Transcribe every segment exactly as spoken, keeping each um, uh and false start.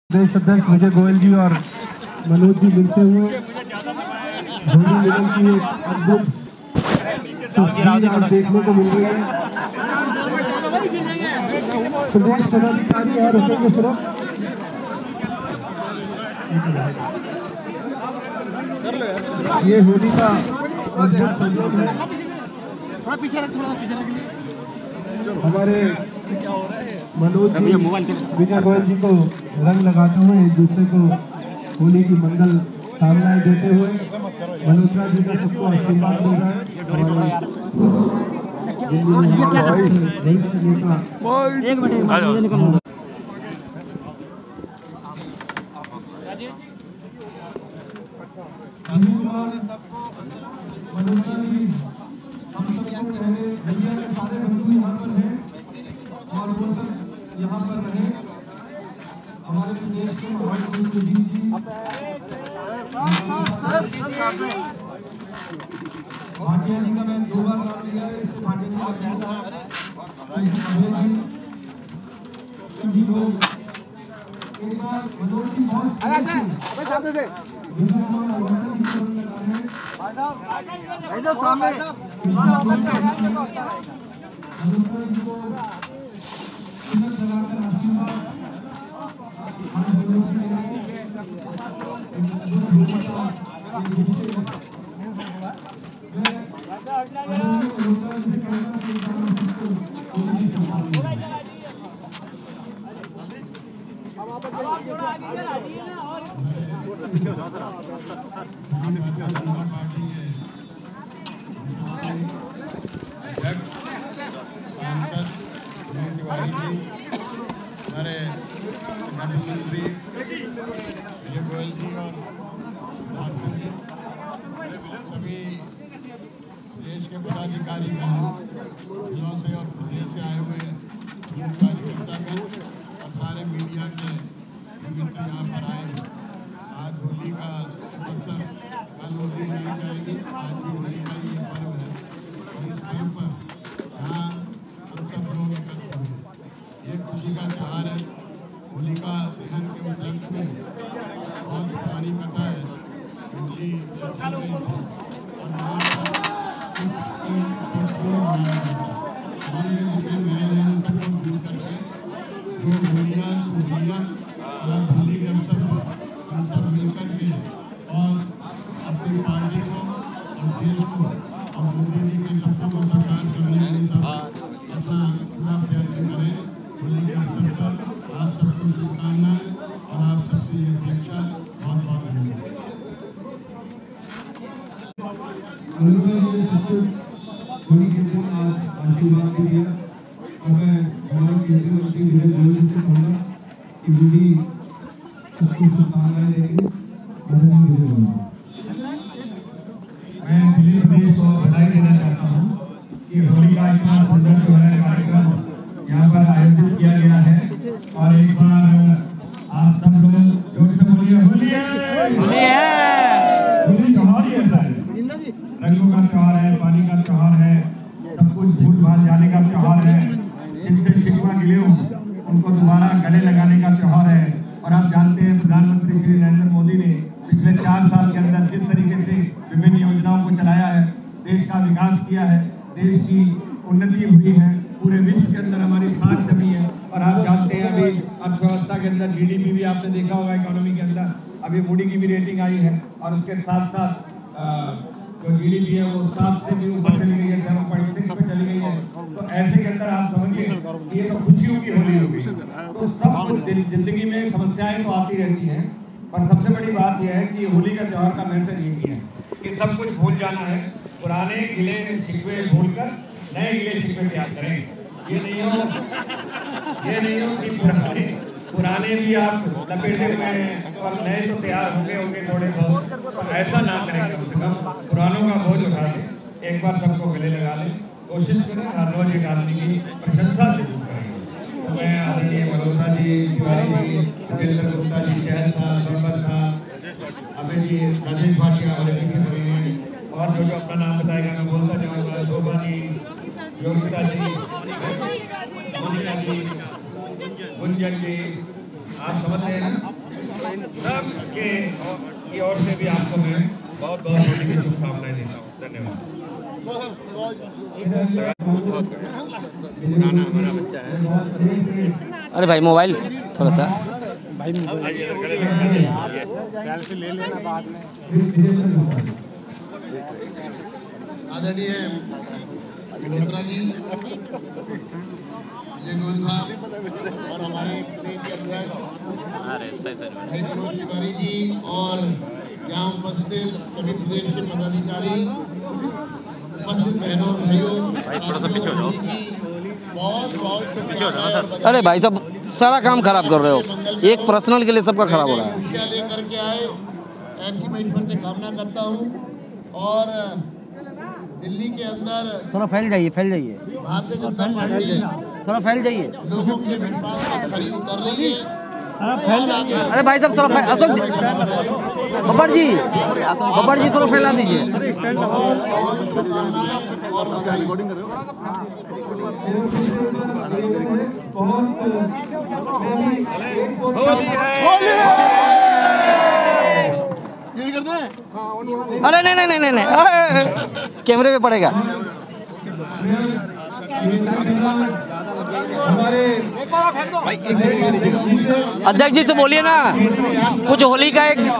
प्रदेश अध्यक्ष विजय गोयल जी और मनोज जी मिलते हुए होली मिलन की एक अद्भुत तस्वीर आज देखने को मिल रही है। प्रदेश पदाधिकारी यहाँ रुकेंगे सिर्फ। ये होली का अद्भुत संयोग है। हमारे मनोज जी विजय गोयल जी को रंग लगाते हुए एक दूसरे को होली की मंगल कामनाएं देते हुए मल्होत्रा जी का सबको आशीर्वाद मिल रहा है। और वो सब यहाँ पर रहे। हमारे प्रदेश के महाराष्ट्र जी भाटिया जी का मैं दो बार नाम लिया है। इससे भाटिया जी को एक बार मनोज जी बहुत सामने हमारे प्रधानमंत्री विजय गोयल जी और सभी देश के पदाधिकारी जिलों से और प्रदेश से आए हुए कार्यकर्तागण और सारे मीडिया के मित्र यहाँ पर आए। आज होली का अवसर, कल होली नहीं जाएगी, आज भी होली का ये पर्व है और इस पर्व पर यहाँ हम सब लोग एकत्र हुए। ये खुशी का त्योहार है। होलिका दहन के उपलक्ष्य में बहुत पुरानी कथा है। होली जब चल रही थी और वहाँ पर इसकी उपलक्ष्य में मनाया जाता है। हमारे नए नए सब लोग मिल करके जो होलिया होलिया और होली के अवसर पर हम सब मिलकर के और अपनी पार्टी को और देश को और मोदी जी के सपनों को साकार करने के लिए सब अपना पूरा प्रयत्न करें। होली के अवसर पर आप सबको शुभकामनाएं और आप सबसे ये अपेक्षा बहुत बहुत धन्यवाद। होली के दिन आज आशीर्वाद दिया और मैं हमारे केंद्रीय मंत्री विजय गोयल जी से कहूँगा कि मोदी सबको शुभकामनाएं देंगे। मैं दिल्ली प्रदेश को बधाई देना चाहता हूँ कि होली का इतना सुंदर जो है कार्यक्रम यहाँ पर आयोजित किया गया है। और एक बार आप सब लोग जोर से बोलिए होली है, होली है। होली त्योहार ही ऐसा है, रंगों का त्योहार है, पानी का त्योहार है, सब कुछ भूल भाल जाने का त्योहार है। जिनसे शिकवा गिले हो उनको दोबारा गले लगाने का त्योहार है। और आप जानते हैं प्रधानमंत्री श्री नरेंद्र मोदी ने पिछले चार साल के अंदर जिस तरीके से विभिन्न योजनाओं को चलाया है, देश का विकास किया है, देश की उन्नति हुई है, पूरे विश्व के अंदर हमारी साख जमी है। और आप जानते हैं अभी अर्थव्यवस्था के अंदर जीडीपी भी आपने देखा होगा, इकोनॉमी के अंदर अभी मूडी की भी रेटिंग आई है और उसके साथ साथ जो जीडीपी है वो सात से भी ऊपर चली गई है, सेवन पॉइंट सिक्स पे चली गई है। तो ऐसे के अंदर आप समझिए ये तो खुशियों की होली होगी। तो सब कुछ जिंदगी में समस्याएं तो आती रहती हैं, पर सबसे बड़ी बात यह है कि होली का त्योहार का मैसेज यही है कि सब कुछ भूल जाना है, पुराने गिले शिकवे भूलकर नए गिले शिकवे याद करें। ये नहीं हो ये नहीं हो कि पुराने पुराने भी आप लपेटे हुए हैं और नए तो तैयार होंगे होंगे थोड़े बहुत, तो ऐसा ना करें। कम से कम पुरानों का बोझ उठा दें, एक बार सबको गले लगा लें, कोशिश करें हर रोज एक आदमी की प्रशंसा जरूर करें। तो मैं आदरणीय मल्होत्रा जी, तिवारी जी, सुरेंद्र गुप्ता जी, शहर साहब, बंबर साहब, अभय जी, राजेश भाटिया हमारे पीछे खड़े हैं और जो जो अपना नाम बताएगा मैं बोलता जाऊँगा। शोभा जी, योगिता जी, मोनिका जी, गुंजन जी, आप समझ रहे हैं ना। सबके की ओर से भी आपको मैं बहुत बहुत होली की शुभकामनाएं देता हूँ। धन्यवाद। हमारा बच्चा है। अरे भाई मोबाइल थोड़ा सा भाई सेल्फी ले लेना बाद में। आदरणीय मित्रा जी, विजय गोयल साहब और हमारे प्रदेश के अध्यक्ष तिवारी जी और यहाँ उपस्थित सभी प्रदेश के पदाधिकारी, उपस्थित बहनों भाइयों, थोड़ा सा पीछे हो जाओ। बहुत बहुत शुभकामनाएं। अरे भाई साहब सारा काम खराब कर रहे हो, एक पर्सनल के लिए सबका खराब हो रहा है। खुशियाँ लेकर के आए, ऐसी मैं ईश्वर से कामना करता हूँ। और दिल्ली के अंदर थोड़ा फैल जाइए फैल जाइए भारतीय जनता पार्टी थोड़ा फैल जाइए। लोगों के विश्वास पर खड़ी उतर रही है। अरे भाई साहब थोड़ा अशोक बब्बर जी बब्बर जी थोड़ा फैला दीजिए। अरे नहीं नहीं नहीं नहीं नहीं कैमरे पे पड़ेगा। अध्यक्ष जी से बोलिए ना कुछ होली का एक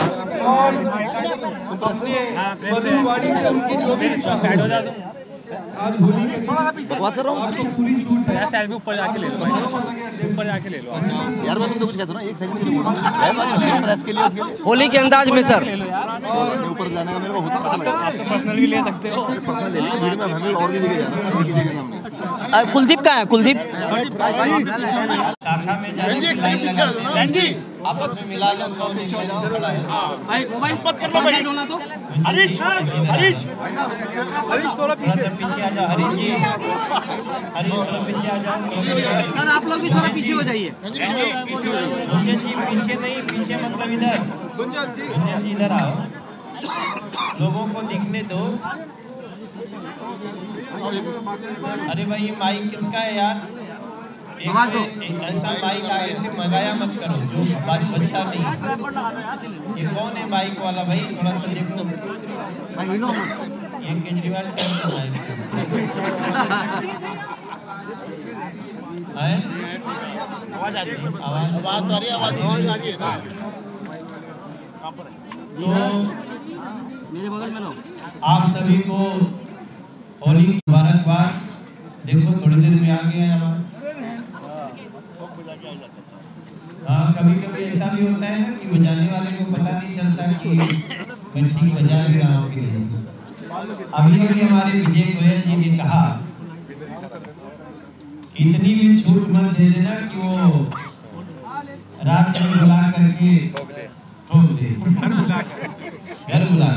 आज होली के बात कर रहा हूँ। आपको पूरी छूट है। सेल्फी ऊपर जाके ले लो, ऊपर जाके ले लो यार। मैं तुमसे कुछ कहता हूँ ना, एक सेकंड के लिए प्रेस के लिए उसके लिए होली के अंदाज में सर ऊपर जाने का मेरे को होता है। आप तो पर्सनल भी ले सकते हो। पर्सनल ले लीजिए, वीडियो में हमें और भी लेके जाना है। कुलदीप कहाँ है? कुलदीप शाखा में जाने आपस में मिला लो। भाई मोबाइल मत कर लो भाई। तो हरीश हरीश हरीश थोड़ा पीछे पीछे आ जाओ। हरीश जी हरीश थोड़ा पीछे आ जाओ। सर आप लोग भी थोड़ा पीछे हो जाइए। गुंजन जी पीछे नहीं, पीछे मतलब इधर। गुंजन जी इधर आओ, लोगों को दिखने दो। अरे भाई ये माइक किसका है यार? एक ऐसा माइक आगे से मंगाया मत करो जो आवाज बजता नहीं। ये कौन है माइक वाला भाई? थोड़ा सा देखो। ये केजरीवाल कौन सा माइक है? आवाज आ रही है, आवाज आवाज आ रही है, आवाज आ रही है ना। तो मेरे बगल में लो। आप सभी को होली की मुबारकबाद। देखो थोड़ी देर में आ गया है हमारा। हाँ कभी कभी ऐसा भी होता है ना कि बजाने वाले को पता नहीं चलता कि मैं ठीक बजा भी रहा हूँ कि नहीं। अभी अभी हमारे विजय गोयल जी ने कहा इतनी भी छूट मत दे देना कि वो रात में बुला करके ठोक दे, घर बुला।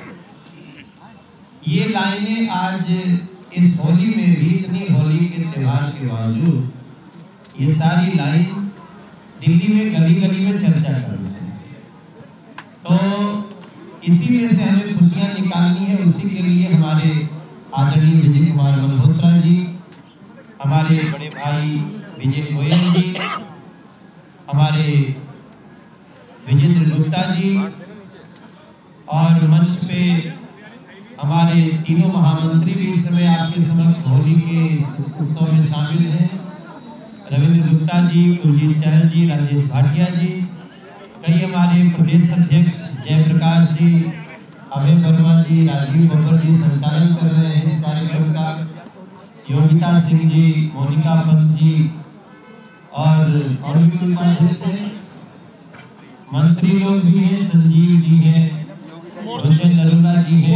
ये लाइनें आज इस होली में भी, इतनी होली के त्योहार के बावजूद ये सारी लाइन दिल्ली में गली गली में चर्चा कर रही है। तो इसी में से हमें खुशियां निकालनी है। उसी के लिए हमारे आदरणीय विजय कुमार मल्होत्रा जी, हमारे बड़े भाई विजय गोयल जी, हमारे विजेंद्र गुप्ता जी और मंच पे हमारे तीनों महामंत्री भी इस समय आपके समक्ष होली के उत्सव में शामिल हैं। रविंद्र गुप्ता जी, कुलजीत चहल जी, राजेश भाटिया जी, कई हमारे प्रदेश अध्यक्ष जयप्रकाश जी, अभय वर्मा जी, राजीव बब्बर जी संचालन कर रहे हैं इस कार्यक्रम का, योगिता सिंह जी, मोनिका पंत जी और और भी कोई अध्यक्ष हैं, मंत्री लोग भी हैं, संजीव जी हैं, नरूला जी हैं,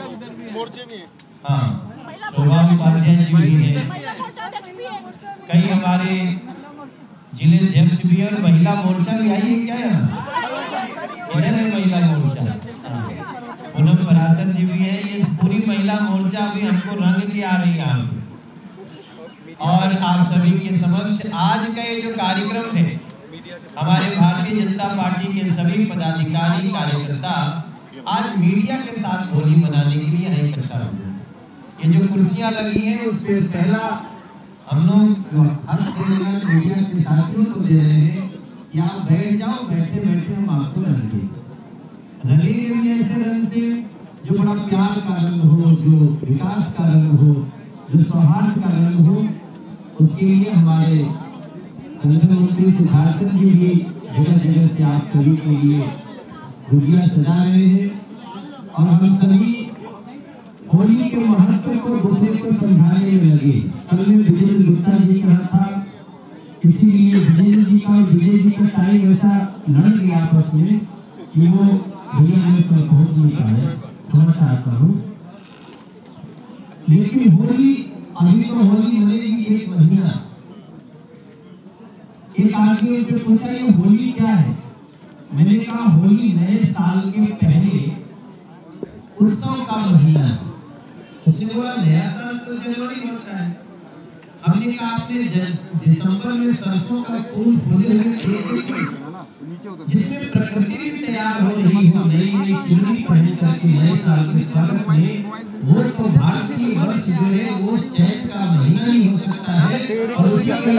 हाँ शोभा उपाध्याय जी भी हैं, कई हमारे जिले अध्यक्ष भी और महिला मोर्चा भी आई है क्या यहाँ? इधर है महिला मोर्चा, पूनम पराशर जी भी है। ये पूरी महिला मोर्चा भी हमको रंग के आ रही है। और आप सभी के समक्ष आज का ये जो कार्यक्रम है, हमारे भारतीय जनता पार्टी के सभी पदाधिकारी कार्यकर्ता आज मीडिया के साथ होली मनाने के लिए यहाँ इकट्ठा हुए। ये जो कुर्सियां लगी हैं उसपे पहला हम लोग हर मीडिया के साथियों को दे रहे हैं कि आप बैठ जाओ, बैठे बैठे थोड़ा प्यार का रंग हो, जो विकास का रंग हो, जो सौहार्द का रंग हो, उसके लिए हमारे संगठन मंत्री सिद्धार्थ जी भी जगह जगह से आप सभी के लिए गुजिया सजा रहे हैं। और हम सभी होली के महत्व को दूसरे को समझाने में लगे। कल में विजय गुप्ता जी कहा था, इसीलिए विजय जी का और विजय जी का टाइम ऐसा लड़ गया आपस में कि वो भैया में पर पहुंच नहीं पाए। क्षमा चाहता हूँ, लेकिन होली अभी तो होली मनेगी एक महीना। एक आदमी उनसे पूछा ये होली क्या है? मैंने कहा होली नए साल के पहले उत्सव का महीना है। उसने बोला नया साल तो जनवरी होता है। हमने कहा आपने दिसंबर में सरसों का फूल फूले हुए जिसमें प्रकृति भी तैयार हो रही हो, नई नई चुन्नी पहन करके नए साल के स्वागत में, वो तो भारतीय वर्ष जो है वो चैत का महीना ही हो सकता है। और उसी के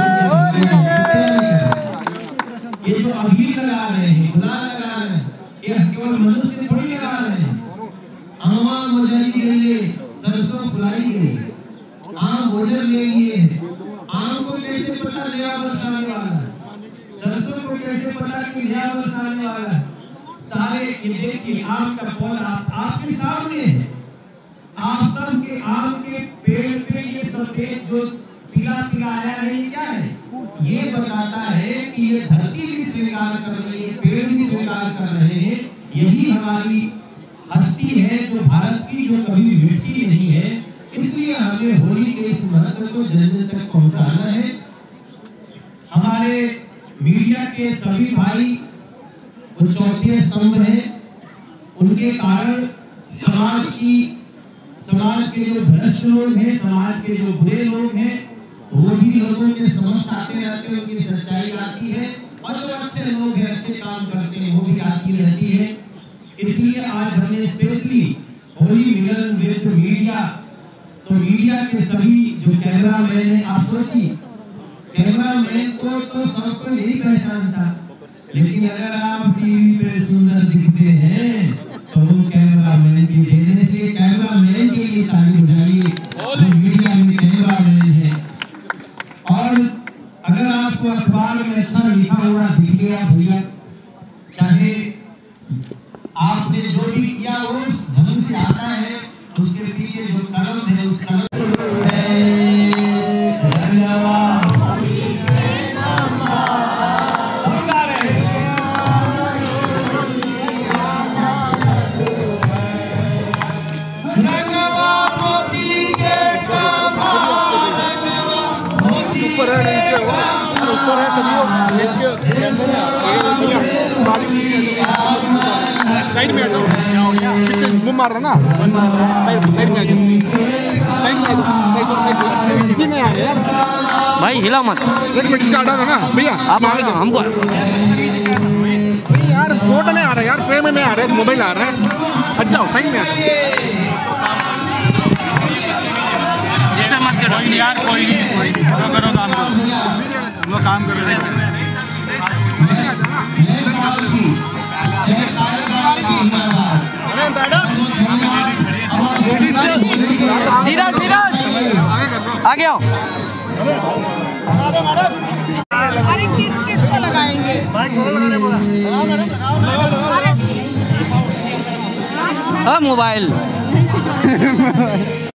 ये जो अभी लगा रहे हैं, गुलाल लगा रहे हैं, ये केवल मनुष्य थोड़ी लगा रहे हैं। आमा मजाई गई, सरसों फुलाई गई, आम भोजन ले लिए। आम को कैसे पता नया वर्ष आने वाला है? सरसों को कैसे पता कि नया वर्ष आने वाला है? सारे देखिए आम का पौधा आप, आपके सामने है। आप सब के आम के पेड़ पे ये सफेद जो पीला पीला आया है, ये क्या है? ये बताता है कि ये धरती भी स्वीकार कर रही है, पेड़ भी स्वीकार कर रहे हैं। यही हमारी हस्ती है जो भारत की, जो कभी मिटती नहीं है। इसलिए हमें होली के इस महत्व को जन जन तक पहुंचाना है। हमारे मीडिया के सभी भाई वो चौथे स्तंभ हैं, उनके कारण समाज की समाज के जो भ्रष्ट लोग हैं, समाज के जो बुरे लोग हैं, वो भी लोगों के समक्ष आते रहते हैं, उनकी सच्चाई आती है। और जो अच्छे लोग हैं, अच्छे काम करते हैं, वो भी आती रहती है। इसलिए आज हमने स्पेशली होली मिलन विद मीडिया, तो मीडिया के सभी जो कैमरा मैन है, आप सोचिए कैमरा मैन को तो सबको नहीं पहचानता, लेकिन अगर आप टीवी पे सुंदर दिखते हैं तो वो कैमरा मैन की देने से कैमरा मैन के लिए ताली बजाइए, जो मीडिया में कैमरा मैन है। और अगर आपको अखबार में अच्छा लिखा हुआ दिख गया भैया, चाहे आपने जो भी किया वो उस ढंग से आता है, उसके पीछे जो कलम है उस कलम साइड में आ जाओ, पीछे मुंह मार रहा ना, साइड साइड में आ जाओ, साइड में साइड इसी में आ यार भाई, हिला मत। एक मिनट इसका हटा दो ना भैया, आप आ रहे हमको यार फोटो नहीं आ रहा यार, फ्रेम में नहीं आ रहा है, मोबाइल आ रहा है। अच्छा साइड में आ जाओ, मत करो यार, कोई नहीं करो करो काम करो, वो काम कर रहे हैं। धीरज धीरज आगे आओ। अरे किस किस को लगाएंगे? हाँ मोबाइल